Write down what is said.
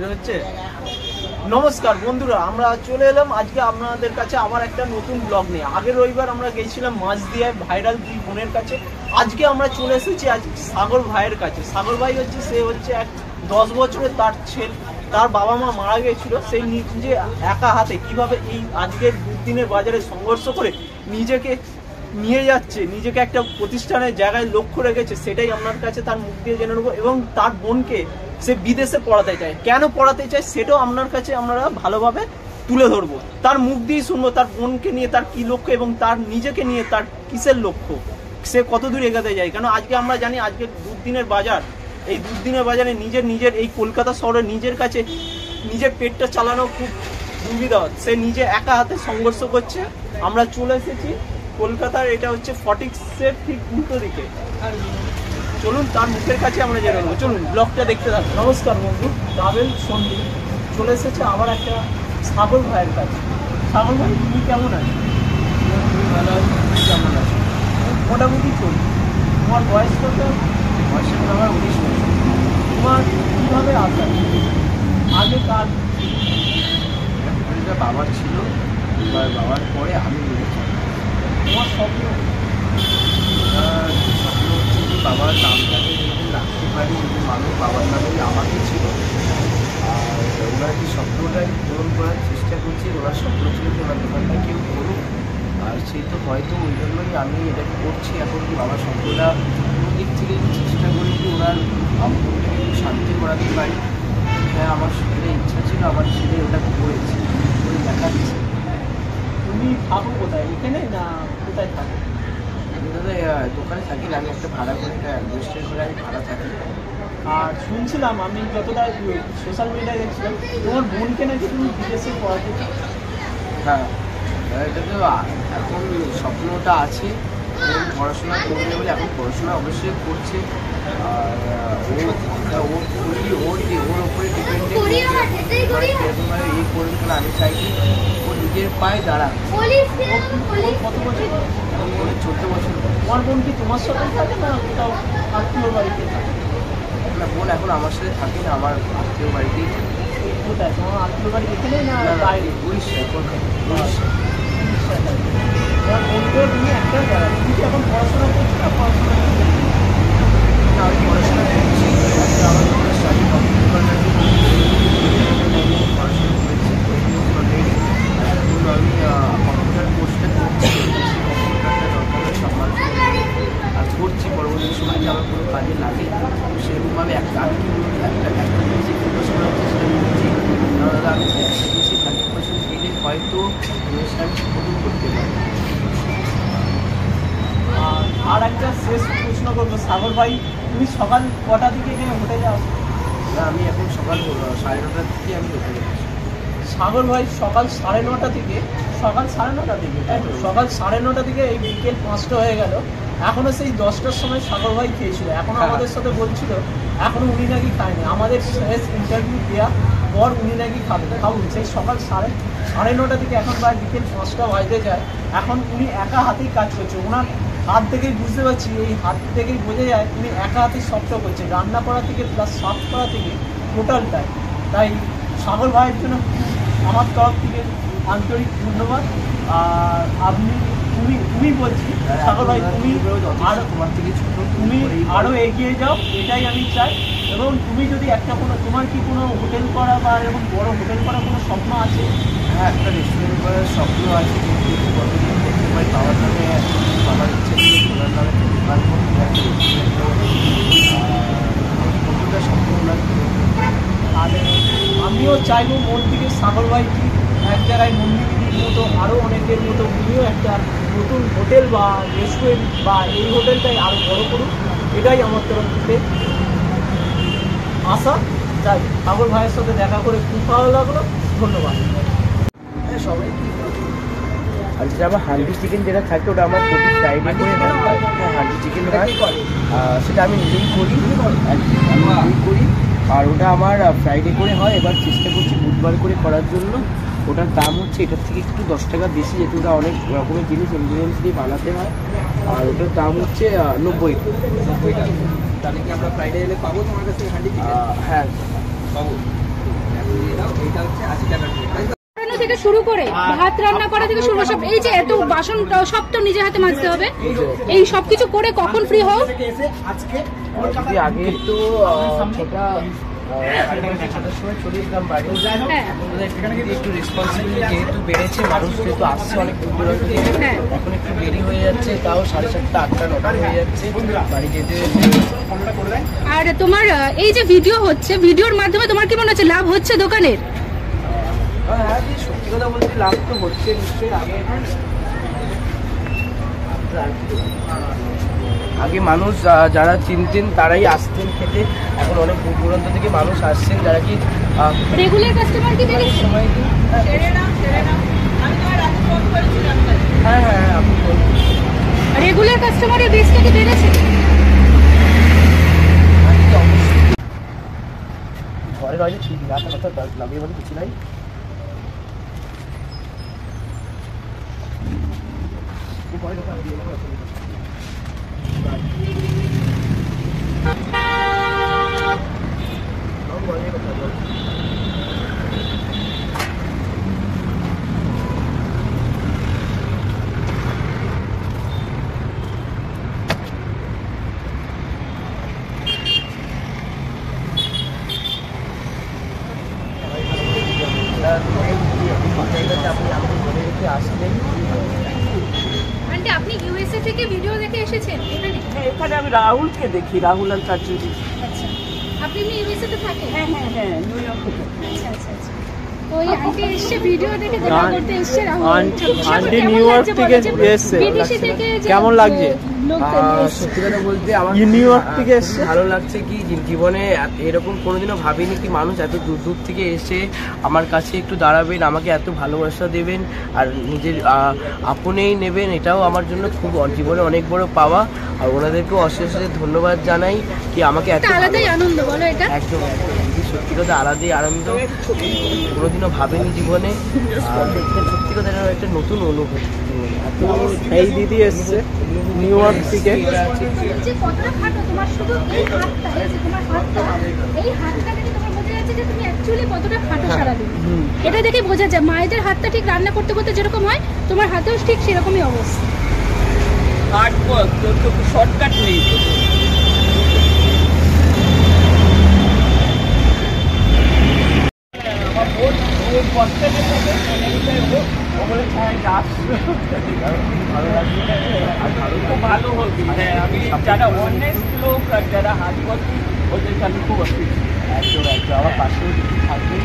শুরু হচ্ছে। নমস্কার বন্ধুরা, আমরা চলে এলাম আজকে আপনাদের কাছে আবার একটা নতুন ব্লগ নিয়ে। আগের রবিবার আমরা গেছিলাম মাঝদিয়ায় ভাইরাল দুই বোনের কাছে। আজকে আমরা চলে এসেছি আজ সাগর ভাইয়ের কাছে। সাগর ভাই হচ্ছে, সে হচ্ছে এক 10 বছরের তার ছেলে, তার বাবা মা মারা গেছিল, সেই নিজে একা হাতে কিভাবে এই আজকের দুদিনের বাজারে সংঘর্ষ করে নিজেকে নিয়ে যাচ্ছে, নিজেকে একটা প্রতিষ্ঠানের জায়গায় লক্ষ্য রেখেছে, সেটাই আপনার কাছে তার মুখ দিয়ে জেনে নেবো। এবং তার বোনকে সে বিদেশে পড়াতে চায়, কেন পড়াতে চায় সেটাও আপনার কাছে আমরা ভালোভাবে তুলে ধরবো, তার মুখ দিয়েই শুনবো তার বোনকে নিয়ে তার কি লক্ষ্য এবং তার নিজেকে নিয়ে তার কিসের লক্ষ্য, সে কত দূর এগাতে যায়। কেন আজকে আমরা জানি আজকে দুদিনের বাজার, এই দুদিনের বাজারে নিজের এই কলকাতা শহরে নিজের কাছে নিজের পেটটা চালানো খুব সুবিধা, সে নিজে একা হাতে সংঘর্ষ করছে। আমরা চলে এসেছি কলকাতার, এটা হচ্ছে ফটিক্সের ঠিক উল্টো দিকে। চলুন তার মুখের কাছে আমরা জেনে নেবো, চলুন ব্লগটা দেখতে থাকুন। নমস্কার বন্ধু, ট্রাভেল সন্ধি চলে এসেছে আবার একটা সাগর ভাইয়ের কাছে। সাগর ভাই, তুমি কেমন আছো? ভালো আছি, তুমি কেমন আছো? মোটামুটি চলি। তোমার বয়স কত? বয়সের আমার 19 বছর। তোমার কীভাবে আসা আগে কার বাবার ছিল, এবার বাবার পরে আমি বেড়েছি। তোমার স্বপ্ন? স্বপ্ন হচ্ছে যে বাবার নামটাকে যেরকম রাখতে পারি, যদি মানুষ বাবার নামে আমাকে ছিল, আর ওনার যে স্বপ্নটাই পূরণ করার চেষ্টা করছি। ওনার স্বপ্ন ছিল যে ওনার দোকানটা কেউ করুক, আর সেই তো হয়তো ওই জন্যই আমি এটাকে করছি। এখন কি বাবার স্বপ্নটা কোনো দিক থেকে চেষ্টা করি যে ওনার মনটাকে একটু শান্তি করাতে পারি। হ্যাঁ, আমার ছেলে ইচ্ছা ছিল, আমার ছেলে ওটা করেছে, করে দেখাচ্ছে। তুমি থাকো কোথায়, এখানে না কোথায় থাকো? আমি দাদা দোকানে থাকি না, আমি একটা ভাড়া করে, একটা অ্যাডমিনিস্ট্রেট করে আমি ভাড়া থাকি। আর শুনছিলাম, আমি যতটা সোশ্যাল মিডিয়ায় দেখছিলাম, তোমার বোনকে নাকি তুমি বিদেশে পড়াতে চাও। হ্যাঁ, এটা তো এখন স্বপ্নটা আছে, পড়াশোনা করবে বলে এখন পড়াশোনা অবশ্যই করছে। আর ওর ওপরে ডিপেন্ডেন্ট এরকমভাবে ইয়ে করবে, কারণ আমি চাই কি ও নিজের পায়ে দাঁড়াক। কত বছর? ওর 14 বছর। তোমার বোন কি তোমার সাথে থাকে না কোথাও আত্মীয় বাড়িতে থাকে? না, বোন এখন আমার সাথে থাকে না, আমার আত্মীয় বাড়িতেই থাকে। কোথায় তোমার আত্মীয় বাড়ি, এখানে না বাইরে? উড়িষ্যায়, কলকাতা, উড়িষ্যা। তোমার বোনকেও তুমি একটা জায়গা, তুমি কি এখন পড়াশোনা করছো না পড়াশোনা? আমি পড়াশোনা করছি, আমার স্টাডি কমপ্লিট করার জন্য পড়াশোনা করেছি অলরেডি। এখন আমি কম্পিউটার কোর্সটা করছি, কম্পিউটারটা দরকার সম্মান আর করছি। পরবর্তী সময় যে আমার কোনো কাজে লাগে সেরকমভাবে আমি একটা জিনিসে ফোকাস করার চেষ্টা করছি। তাহলে আমি একটা জিনিসে 100% দিলে হয়তো জিনিসটা আমি উপভোগ করতে পারি। আর একটা শেষ প্রশ্ন করবো, সাগর ভাই, তুমি সকাল কটা থেকে এখানে হোটেলে আসো? আমি এখন সকাল 9:30 থেকে আমি হোটেলে আসি। সাগর ভাই সকাল 9:30 থেকে, সকাল 9:30 থেকে, তাই তো? সকাল 9:30 থেকে এই বিকেল 5টা হয়ে গেল, এখনো সেই 10টার সময় সাগর ভাই খেয়েছিল, এখনো আমাদের সাথে বলছিল এখনো উনি নাকি খায়নি। আমাদের শেষ ইন্টারভিউ দেওয়া পর উনি নাকি খাবুন। সেই সকাল 9:30 থেকে এখন প্রায় বিকেল 5টা বাজতে যায়, এখন উনি একা হাতেই কাজ করছে। ওনার হাত থেকেই বুঝতে পারছি, এই হাত থেকেই বোঝা যায় উনি একা হাতেই সবটা করছে, রান্না করা থেকে প্লাস সাফ করা থেকে টোটালটাই। তাই সাগর ভাইয়ের জন্য আমার তরফ থেকে আন্তরিক ধন্যবাদ। আর তুমি বলছি সাগর ভাই, তুমি আরো তোমার থেকে ছোট, তুমি আরও এগিয়ে যাও, এটাই আমি চাই। এবং তুমি যদি একটা কোনো, তোমার কি কোনো হোটেল করা বা এরকম বড় হোটেল করার কোনো স্বপ্ন আছে? হ্যাঁ, একটা রেস্টুরেন্ট করার স্বপ্ন আছে, কিন্তু কতদিন করতে পারি। বাবার নামে বাবার ইচ্ছে ছিল ওনার নামে দোকান করতে, একটা রেস্টুরেন্ট স্বপ্ন ওনার। আর আমিও চাইবো মন থেকে সাগর ভাই কি এক জায়গায় নন্দিনীর মতো আরও অনেকের মতো উনিও একটা নতুন হোটেল বা রেস্টুরেন্ট বা এই হোটেলটাই আরও বড় করুন, এটাই আমার তরফ থেকে আশা। চাই সাগর ভাইয়ের সাথে দেখা করে খুব ভালো লাগলো, ধন্যবাদ। হ্যাঁ, সবাই কি আর যেটা আমার হান্ডি চিকেন যেটা থাকে ওটা আমার প্রতি ফ্রাইডে করে হয়। হ্যাঁ, হান্ডি চিকেন হয়, সেটা আমি নিজেই করি, আর ওটা আমার ফ্রাইডে করে হয়। এবার চেষ্টা করছি বুধবার করে করার জন্য। ওটার দাম হচ্ছে এটার থেকে একটু 10 টাকা বেশি, যেহেতু ওটা অনেক রকমের জিনিস ইনগ্রিডিয়েন্টস দিয়ে বানাতে হয়। আর ওটার দাম হচ্ছে 90 টাকা। তাহলে কি আমরা ফ্রাইডে এলে পাবো তোমার কাছে হান্ডি চিকেন? হ্যাঁ, পাবো। থেকে শুরু করে ভাত রান্না করা থেকে শুরু করে সব, এই যে এত বাসন সব তো নিজের হাতে মাজতে হবে, এই সবকিছু করে কখন ফ্রি হও? আগে তো সময় চলে যেতাম বাড়ি, একটু রেসপন্সিবিলিটি যেহেতু বেড়েছে, মানুষ যেহেতু আসছে অনেক দূর দূরান্ত থেকে, এখন একটু দেরি হয়ে যাচ্ছে, তাও 7:30 8টা 9টা হয়ে যাচ্ছে বাড়ি যেতে। আর তোমার এই যে ভিডিও হচ্ছে, ভিডিওর মাধ্যমে তোমার কি মনে হচ্ছে লাভ হচ্ছে দোকানের? হ্যাঁ, সত্যি কথা বলতে লাভ তো হচ্ছে নিশ্চয়ই। আগে মানুষ যারা চিনতেন তারাই আসতেন খেতে, এখন অনেক দূর দূরান্ত থেকে মানুষ আসছেন যারা কি রেগুলার কাস্টমার কি বেড়েছে? সময় হ্যাঁ হ্যাঁ আপনি রেগুলার কাস্টমারের বেসটা কি বেড়েছে? ঘরে রয়েছে ঠিক রাখা কথা নামিয়ে বলে কিছু নাই। আন্টি আপনি ইউএসএ থেকে ভিডিও দেখে এসেছেন এখানে? হ্যাঁ, এখানে আমি রাহুলকে দেখি, রাহুল আর চাচুরি। আচ্ছা, আপনি এমনি ইউএসএ তে থাকেন? হ্যাঁ হ্যাঁ হ্যাঁ, নিউ ইয়র্কে। আচ্ছা আচ্ছা আচ্ছা। তো এই আন্টি এসে ভিডিও দেখে দেখা করতে এসেছে রাহুল। আন্টি নিউ ইয়র্ক থেকে এসেছে, বিদেশি থেকে কেমন লাগছে? সত্যি কথা বলতে আমার নিউ ইয়র্ক থেকে এসছে, ভালো লাগছে। কি জীবনে এরকম কোনোদিনও ভাবিনি কি মানুষ এত দূর দূর থেকে এসে আমার কাছে একটু দাঁড়াবেন, আমাকে এত ভালোবাসা দেবেন আর নিজের আপনেই নেবেন, এটাও আমার জন্য খুব জীবনে অনেক বড় পাওয়া। আর ওনাদেরকেও অশেষ ধন্যবাদ জানাই কি আমাকে এত আলাদাই আনন্দ, বলো এটা একদম সত্যি কথা আলাদাই আনন্দ, কোনোদিনও ভাবেনি জীবনে। সত্যি কথা একটা নতুন অনুভূতি। এই দিদি এসছে নিউ ইয়র্ক থেকে। যে কতটা খাটো তোমার, শুধু এই হাতটা, এই যে তোমার হাতটা, এই হাতটা দেখে তোমার বোঝা যাচ্ছে যে তুমি অ্যাকচুয়ালি কতটা খাটো সারাদিন। এটা দেখে বোঝা যায় মায়েদের হাতটা ঠিক রান্না করতে করতে যেরকম হয়, তোমার হাতেও ঠিক সেরকমই অবস্থা। হার্ড ওয়ার্ক, তো শর্টকাট নেই। আমার বোন ওই পথটাকে ভালো হবে। হ্যাঁ, আমি যারা অনেস্ট লোক আর যারা হার্ড ওয়ার্কিং ওদেরকে আমি খুব অসুবিধা। একদম একদম আমার পাশেও থাকবে।